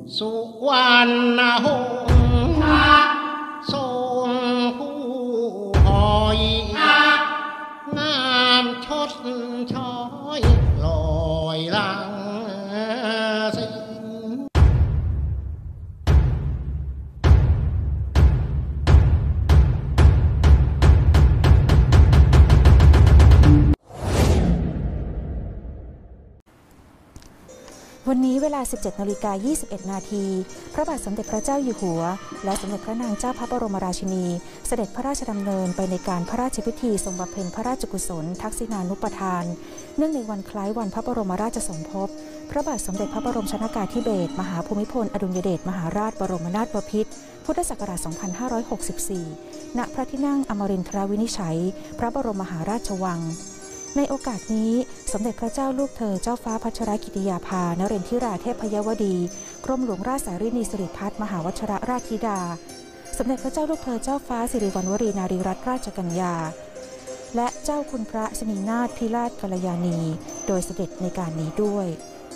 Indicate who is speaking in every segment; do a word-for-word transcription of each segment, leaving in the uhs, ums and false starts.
Speaker 1: สุวรรณหงส์ทรงผู้หอยงามชดช้อยลอยลังสิ
Speaker 2: วันนี้เวลา สิบเจ็ดนาฬิกายี่สิบเอ็ดนาทีพระบาทสมเด็จพระเจ้าอยู่หัวและสมเด็จพระนางเจ้าพระบรมราชินีเสด็จพระราชดำเนินไปในการพระราชพิธีทรงบำเพ็ญพระราชกุศลทักษิณานุปทานเนื่องในวันคล้ายวันพระบรมราชสมภพพระบาทสมเด็จพระบรมชนกาธิเบศรมหาภูมิพลอดุลยเดชมหาราชบรมนาถบพิตรพุทธศักราช สองพันห้าร้อยหกสิบสี่ ณ พระที่นั่งอมรินทรวินิจฉัยพระบรมมหาราชวังในโอกาสนี้สมเด็จพระเจ้าลูกเธอเจ้าฟ้าพัชรกิติยาภานเรนทิราเทพยวดีกรมหลวงราชสารินีสิริพัฒน์มหาวชิรราชธิดาสมเด็จพระเจ้าลูกเธอเจ้าฟ้าสิริวัณวรีนารีรัตนราชกัญญาและเจ้าคุณพระสนีนาถพิราชกัลยาณีโดยเสด็จในการนี้ด้วย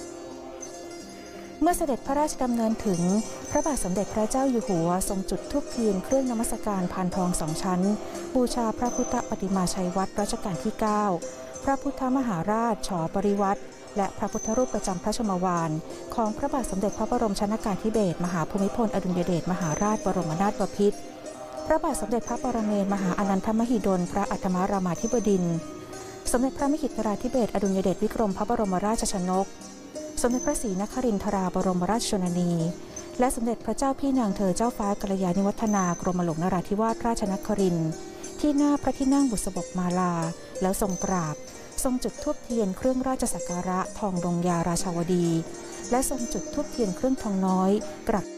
Speaker 2: เมื่อเสด็จพระราชดำเนินถึงพระบาทสมเด็จพระเจ้าอยู่หัวทรงจุดธูปเทียนเครื่องนมัสการพานทองสองชั้นบูชาพระพุทธปฏิมาชัยวัดรัชกาลที่เก้าพระพุทธมหาราชฉปริวัติและพระพุทธรูปประจำพระชมวาลของพระบาทสมเด็จพระบรมชนกาธิเบศรมหาภูมิพลอดุลยเดชมหาราชบรมนาถบพิตรพระบาทสมเด็จพระปรเมนทรมหาอนันทมหิดลพระอัฏฐมารามาธิบดินทร์สมเด็จพระมหิดลธิเบศรอดุลยเดชวิกรมพระบรมราชชนกสมเด็จพระศรีนครินทราบรมราชชนนีและสมเด็จพระเจ้าพี่นางเธอเจ้าฟ้ากัลยาณิวัฒนากรมหลวงนราธิวาสราชนครินทร์ที่หน้าพระที่นั่งบุษบกมาลาแล้วทรงกราบทรงจุดธูปเทียนเครื่องราชสักการะทองดงยาราชาวดีและทรงจุดธูปเทียนเครื่องทองน้อยกราบ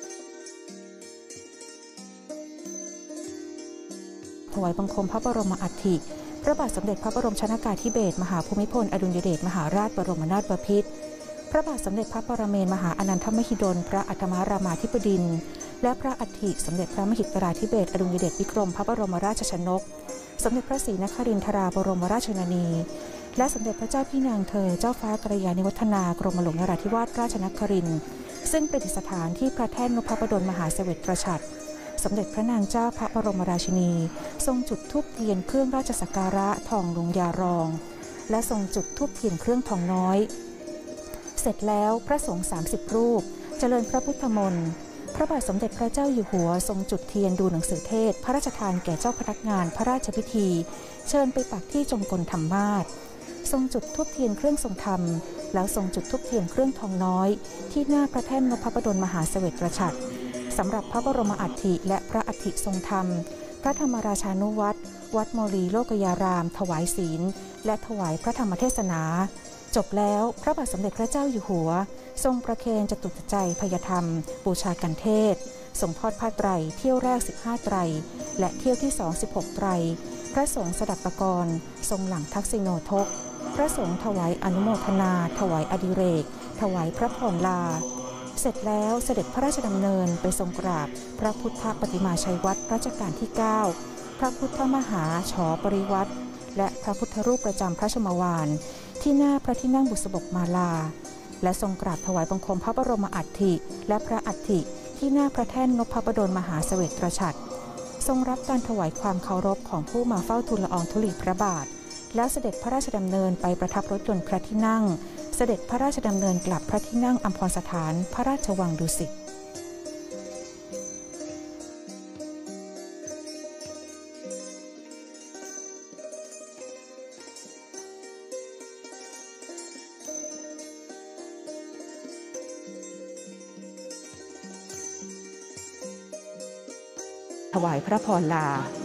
Speaker 2: ถวายบังคมพระบรมอัฐิพระบาทสมเด็จพระบรมชนกาธิเบศรมหาภูมิพลอดุลยเดชมหาราชบรมนาถบพิตรพระบาทสมเด็จพระปรเมนทรมหาอนันทมหิดลพระอัฏฐมารามาธิบดินทร์และพระอัฐิสมเด็จพระมหิดลธิเบศรอดุลยเดชวิกรมพระบรมราชชนกสมเด็จพระศรีนครินทราบรมราชชนนีและสมเด็จพระเจ้าพี่นางเธอเจ้าฟ้ากัลยาณิวัฒนากรมหลวงนราธิวาสราชนครินทร์ซึ่งประดิษฐานที่พระแท่นนพดลมหาเสวตตรฉัตรสมเด็จพระนางเจ้าพระบรมราชินีทรงจุดธูปเทียนเครื่องราชสักการะทองลงยารองและทรงจุดธูปเทียนเครื่องทองน้อยเสร็จแล้วพระสงฆ์สามสิบรูปเจริญพระพุทธมนต์พระบาทสมเด็จพระเจ้าอยู่หัวทรงจุดเทียนดูหนังสือเทศพระราชทานแก่เจ้าพนักงานพระราชพิธีเชิญไปปักที่จงกรธรรมาสน์ทรงจุดธูปเทียนเครื่องทรงธรรมแล้วทรงจุดธูปเทียนเครื่องทองน้อยที่หน้าพระแท่นนพดลมหาเสวตตรฉัตรสำหรับพระบรมอัฐิและพระอัฐิทรงธรรมพระธรรมราชานุวัตรวัดมรีโลกยารามถวายศีลและถวายพระธรรมเทศนาจบแล้วพระบาทสมเด็จพระเจ้าอยู่หัวทรงประเคนจตุจัยพยธรรมบูชากันเทศส่งทอดผ้าไตรเที่ยวแรกสิบห้าไตรและเที่ยวที่สอง สิบหกไตรพระสงฆ์สดับปกรณ์ทรงหลังทักษิโนทกพระสงฆ์ถวายอนุโมทนาถวายอดิเรกถวายพระพรลาเสร็จแล้วเสด็จพระราชดำเนินไปทรงกราบพระพุทธปฏิมาชัยวัดรัชกาลที่เก้าพระพุทธมหาฉปริวัติและพระพุทธรูปประจำพระชมวาลที่หน้าพระที่นั่งบุษบกมาลาและทรงกราบถวายบังคมพระบรมอัฐิและพระอัฐิที่หน้าพระแท่นนพดลมหาเสวตตรฉัตรทรงรับการถวายความเคารพของผู้มาเฝ้าทูลละอองธุลีพระบาทแล้วเสด็จพระราชดำเนินไปประทับรถยนต์พระที่นั่งเสด็จพระราชดำเนินกลับพระที่นั่งอัมพรสถานพระราชวังดุสิตถวายพระพรลา